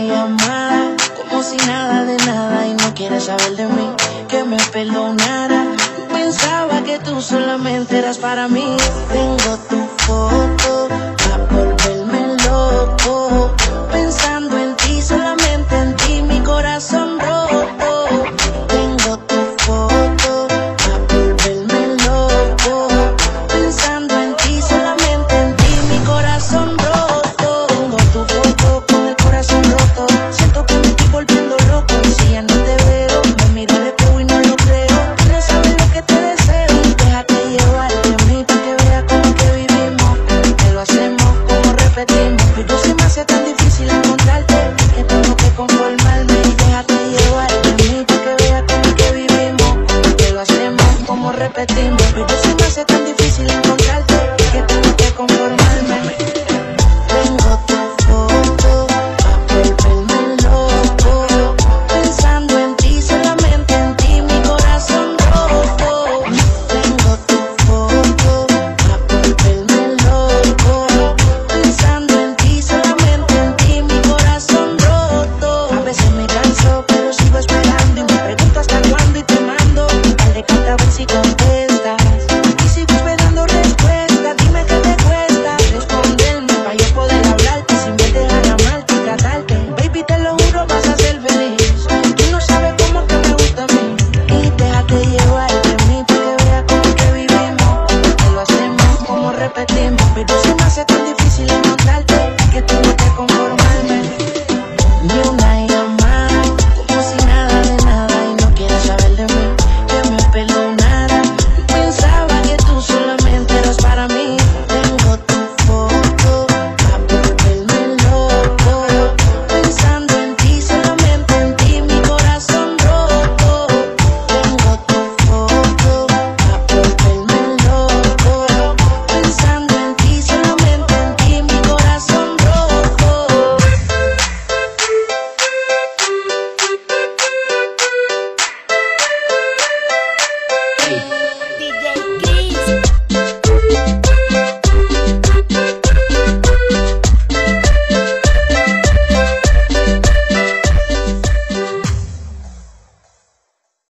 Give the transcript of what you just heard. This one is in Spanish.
llamada, como si nada de nada, y no quieres saber de mí, que me perdonara. Pensaba que tú solamente eras para mí. Tengo tu foto pa' volverme loco, pensando en ti, solamente en ti, mi corazón roto. Tengo tu foto pa' volverme loco, pensando en ti, solamente en ti, mi corazón roto. Tengo tu foto con el corazón roto, siento que me estoy volviendo loco. Si ya no te veo, me miro al espejo y no lo creo. No sabes lo que te deseo, déjate llevar de mí pa' que veas cómo que vivimos, que lo hacemos como repetimos. Pero se me hace tan difícil encontrarte que tengo que conformarme. Déjate llevar de mí pa' que veas cómo que vivimos, que lo hacemos como repetimos. Pero se me hace tan difícil